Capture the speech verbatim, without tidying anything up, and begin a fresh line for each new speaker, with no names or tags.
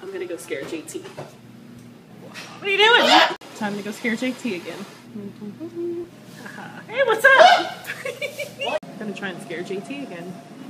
I'm gonna go scare J T. What are you doing? Time to go scare J T again. Hey, what's up? I'm gonna try and scare J T again.